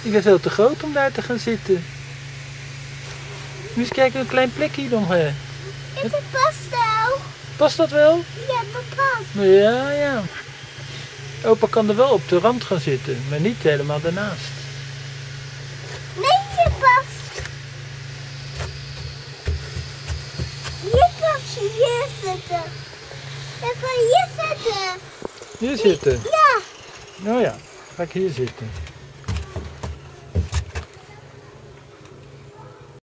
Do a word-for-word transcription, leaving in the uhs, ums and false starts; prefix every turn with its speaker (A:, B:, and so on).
A: Ik ben veel te groot om daar te gaan zitten. Moet eens kijken, een klein plekje dan. Hè.
B: Het past wel.
A: Past dat wel?
B: Ja, dat past.
A: Ja, ja. Opa kan er wel op de rand gaan zitten, maar niet helemaal daarnaast.
B: Nee, je past. Je kan hier zitten. Je kan hier zitten.
A: Hier zitten?
B: Ja.
A: Nou ja, ga ik hier zitten.